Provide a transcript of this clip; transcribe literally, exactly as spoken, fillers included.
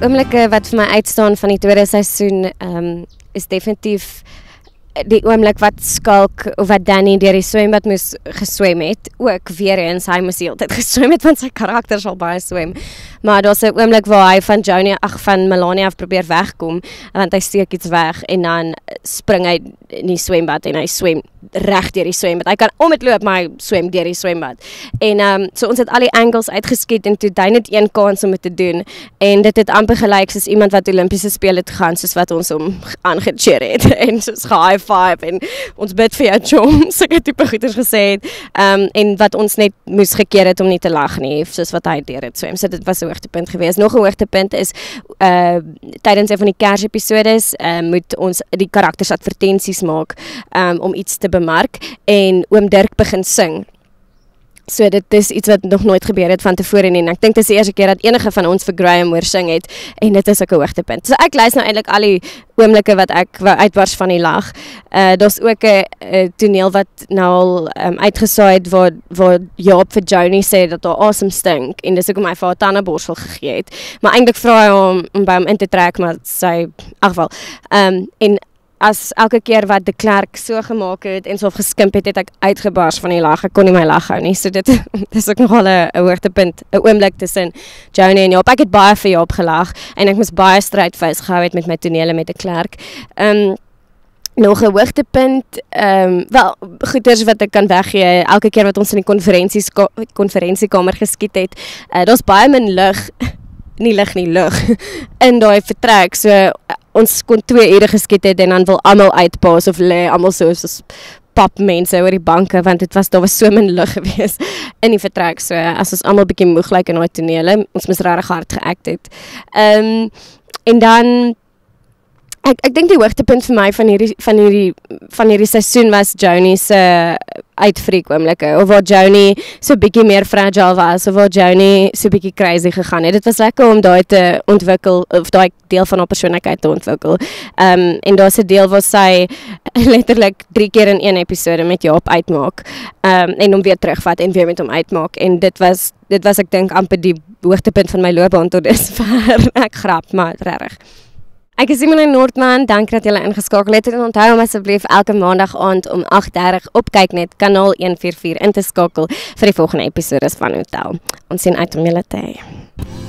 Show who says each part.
Speaker 1: oomblikke wat vir my uitstaan van die tweede seisoen um, is definitief die oomblik wat Skalk of wat Danny deur die swembad moes geswem het, ook weer eens, hy moes die hele tyd geswem het, want sy karakter sal baie swem, maar daar's 'n oomblik waar hy van Jony, ag van Melania af probeer wegkom, want hy steek iets weg, en dan spring hy in die swembad, en hy swem reg deur die swembad, hy kan om het loop, maar hy swem deur die swembad, en um, so ons het al die angles uitgeskiet, en toe hy net een kans om dit te doen, en dit het amper gelyk soos iemand wat Olympiese spele het gegaan, soos wat ons hom aangecheer het, en soos ge vibe en ons bid vir jou John, sulke tipe goeders gesê het, um, en wat ons net moes gekeer het om nie te lag nie, soos wat hy deur het swem, so dit was 'n hoogtepunt geweest. Nog 'n hoogtepunt is, uh, tydens een van die kersepisodes, uh, moet ons die karakters advertensies maak, um, om iets te bemark, en oom Dirk begin sing. So dit is iets wat nog nooit gebeur het van tevore nie, en ek dink dit is die eerste keer dat enige van ons vir Graham hoor sing het, en dit is ook 'n hoogtepunt. So ek luister nou eintlik al die oomblikke wat ek wou uitbars van die lag. Uh, daar's ook 'n toneel wat nou al um, uitgesaai het, waar, waar Jaap vir Jony sê dat haar asem stink, en dis ook om hy vir haar tandeborsel gegee het, maar eintlik vra hy hom om by hom in te trek, maar sy, agwel, um, en as elke keer wat de Klerk so gemaak het en so geskimp het, het ek uitgebars van die lag, ek kon nie my lag hou nie, so dit is ook nogal 'n hoogtepunt, 'n oomblik tussen Jony en Jaap. Ek het baie vir Jaap gelag, en ek moes baie strydfys gehou het met my tonele met de Klerk. Um, Nog 'n hoogtepunt, um, wel, goeders wat ek kan weggee, elke keer wat ons in die konferensiekamer geskiet het, uh, daar's baie min lig, nie lig nie, lug, in daai vertrek, so uh, ons kon twee ure geskiet het, en dan wil almal uitpaas, of lê almal so, soos pap mense oor die banke, want dit was, daar was so min lig gewees in die vertrek, so as ons almal bietjie moeg lyk in daai tonele, ons moes regtig hard geact het. Um, en dan, Ek ek dink die hoogtepunt vir my van hierdie van hierdie van hierdie seisoen was Jony se uitfreak-oomblikke, of waar Jony so bietjie meer fragile was, of waar Jony so bietjie crazy gegaan het. Dit was lekker om daai te ontwikkel, of daai deel van haar persoonlikheid te ontwikkel. Um, en daar's 'n deel waar sy letterlik drie keer in een episode met Jaap uitmaak, um, en hom weer terugvat en weer met hom uitmaak. En dit was dit was ek dink amper die hoogtepunt van my loopbaan tot dusver. Ek grap, maar regtig. Ek is Simoné Nortmann, dank dat julle ingeskakel het, en onthou om asseblief elke maandag aand om agt dertig op Kyknet kanaal een vyf vier in te skakel vir die volgende episode van Hotel. Ons sien uit om julle te hê.